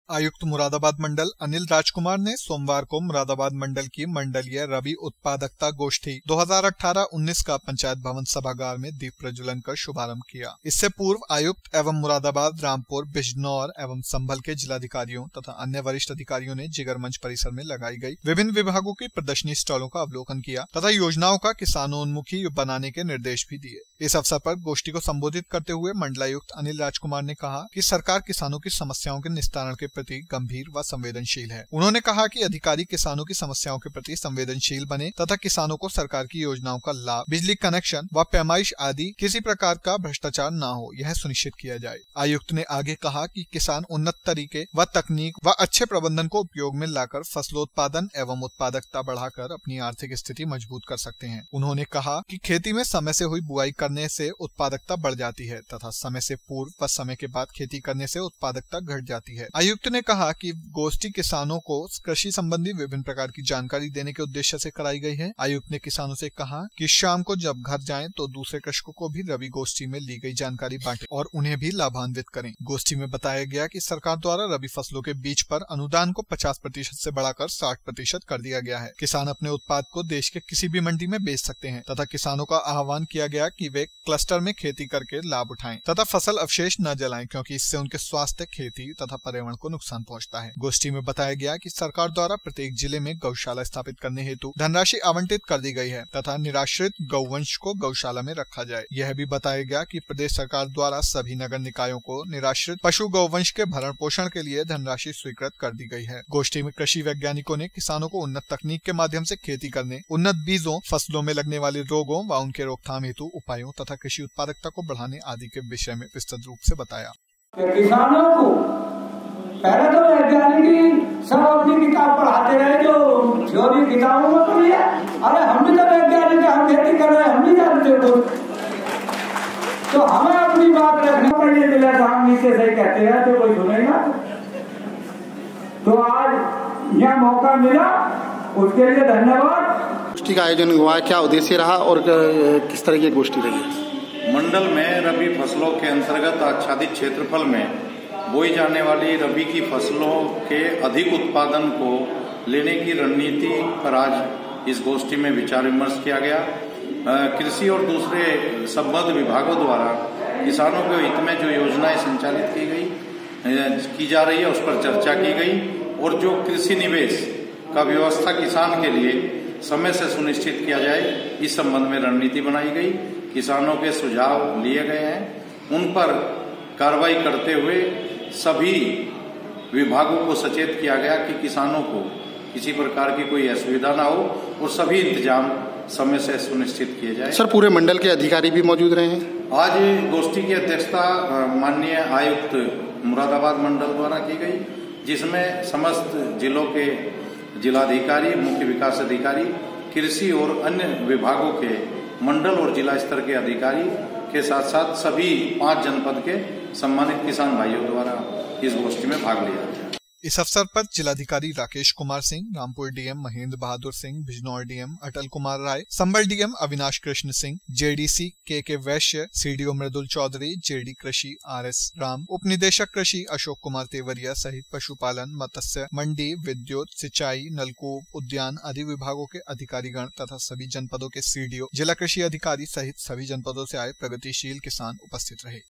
आयुक्त मुरादाबाद मंडल अनिल राजकुमार ने सोमवार को मुरादाबाद मंडल की मंडलीय रबी उत्पादकता गोष्ठी 2018-19 का पंचायत भवन सभागार में दीप प्रज्वलन कर शुभारंभ किया। इससे पूर्व आयुक्त एवं मुरादाबाद, रामपुर, बिजनौर एवं संभल के जिलाधिकारियों तथा अन्य वरिष्ठ अधिकारियों ने जिगर मंच परिसर में लगाई गई विभिन्न विभागों की प्रदर्शनी स्टॉलों का अवलोकन किया तथा योजनाओं का किसानोन्मुखी बनाने के निर्देश भी दिए। इस अवसर पर गोष्ठी को संबोधित करते हुए मंडलायुक्त अनिल राजकुमार ने कहा कि सरकार किसानों की समस्याओं के निस्तारण के प्रति गंभीर व संवेदनशील है। उन्होंने कहा कि अधिकारी किसानों की समस्याओं के प्रति संवेदनशील बने तथा किसानों को सरकार की योजनाओं का लाभ, बिजली कनेक्शन व पैमाइश आदि किसी प्रकार का भ्रष्टाचार न हो, यह सुनिश्चित किया जाए। आयुक्त ने आगे कहा कि किसान उन्नत तरीके व तकनीक व अच्छे प्रबंधन को उपयोग में लाकर फसलोत्पादन एवं उत्पादकता बढ़ाकर अपनी आर्थिक स्थिति मजबूत कर सकते हैं। उन्होंने कहा कि खेती में समय से हुई बुआई करने से उत्पादकता बढ़ जाती है तथा समय से पूर्व व समय के बाद खेती करने से उत्पादकता घट जाती है। आयुक्त ने कहा कि गोष्ठी किसानों को कृषि संबंधी विभिन्न प्रकार की जानकारी देने के उद्देश्य से कराई गई है। आयुक्त ने किसानों से कहा कि शाम को जब घर जाएं तो दूसरे कृषकों को भी रबी गोष्ठी में ली गई जानकारी बांटें और उन्हें भी लाभान्वित करें। गोष्ठी में बताया गया कि सरकार द्वारा रबी फसलों के बीज पर अनुदान को 50% से बढ़ाकर 60% कर दिया गया है। किसान अपने उत्पाद को देश के किसी भी मंडी में बेच सकते हैं तथा किसानों का आह्वान किया गया कि वे क्लस्टर में खेती करके लाभ उठाएं तथा फसल अवशेष न जलाएं, क्योंकि इससे उनके स्वास्थ्य, खेती तथा पर्यावरण को नुकसान पहुंचता है। गोष्ठी में बताया गया कि सरकार द्वारा प्रत्येक जिले में गौशाला स्थापित करने हेतु धनराशि आवंटित कर दी गई है तथा निराश्रित गौवंश को गौशाला में रखा जाए। यह भी बताया गया कि प्रदेश सरकार द्वारा सभी नगर निकायों को निराश्रित पशु गौवंश के भरण पोषण के लिए धनराशि स्वीकृत कर दी गई है। गोष्ठी में कृषि वैज्ञानिकों ने किसानों को उन्नत तकनीक के माध्यम से खेती करने, उन्नत बीजों, फसलों में लगने वाले रोगों व उनके रोकथाम हेतु उपायों तथा कृषि उत्पादकता को बढ़ाने आदि के विषय में विस्तृत रूप से बताया। किसानों को पहले तो वैज्ञानिक सब अपनी किताब पढ़ाते रहे, जो थ्योरी किताबों में पढ़ी है। अरे हम भी तो वैज्ञानिक है, हम खेती कर रहे हैं, हम भी जानते कुछ, तो हमें अपनी बात रखनी पड़ेगी। मिला तो हम नीचे सही कहते हैं तो कोई सुनेगा। तो आज यह मौका मिला, उसके लिए धन्यवाद। गोष्ठी का आयोजन हुआ, क्या उद्देश्य रहा और किस तरह की गोष्ठी रही? मंडल में रबी फसलों के अंतर्गत आच्छादित क्षेत्रफल में बोई जाने वाली रबी की फसलों के अधिक उत्पादन को लेने की रणनीति पर आज इस गोष्ठी में विचार विमर्श किया गया। कृषि और दूसरे संबद्ध विभागों द्वारा किसानों के हित में जो योजनाएं संचालित की जा रही है उस पर चर्चा की गई और जो कृषि निवेश का व्यवस्था किसान के लिए समय से सुनिश्चित किया जाए, इस संबंध में रणनीति बनाई गई। किसानों के सुझाव लिए गए हैं, उन पर कार्रवाई करते हुए सभी विभागों को सचेत किया गया कि किसानों को किसी प्रकार की कोई असुविधा ना हो और सभी इंतजाम समय से सुनिश्चित किए जाए। सर, पूरे मंडल के अधिकारी भी मौजूद रहे हैं। आज गोष्ठी की अध्यक्षता माननीय आयुक्त मुरादाबाद मंडल द्वारा की गई, जिसमें समस्त जिलों के जिलाधिकारी, मुख्य विकास अधिकारी, कृषि और अन्य विभागों के मंडल और जिला स्तर के अधिकारी के साथ साथ सभी 5 जनपद के सम्मानित किसान भाइयों द्वारा इस गोष्ठी में भाग लिया गया। इस अवसर पर जिलाधिकारी Rakesh Kumar Singh, Rampur DM Mahendra Bahadur Singh, Bijnor DM Atal Kumar Rai, Sambhal DM Avinash Krishna Singh, JDC K Vaishya, CDO Mridul Chaudhary, JD कृषि RS राम, उप निदेशक कृषि अशोक कुमार तेवरिया सहित पशुपालन, मत्स्य, मंडी, विद्युत, सिंचाई, नलकूप, उद्यान आदि विभागों के अधिकारीगण तथा सभी जनपदों के सीडीओ, जिला कृषि अधिकारी सहित सभी जनपदों से आए प्रगतिशील किसान उपस्थित रहे।